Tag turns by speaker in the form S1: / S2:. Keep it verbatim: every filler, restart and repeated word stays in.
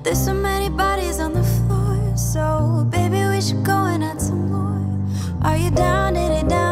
S1: There's so many bodies on the floor, so baby, we should go and add some more. Are you down, it down?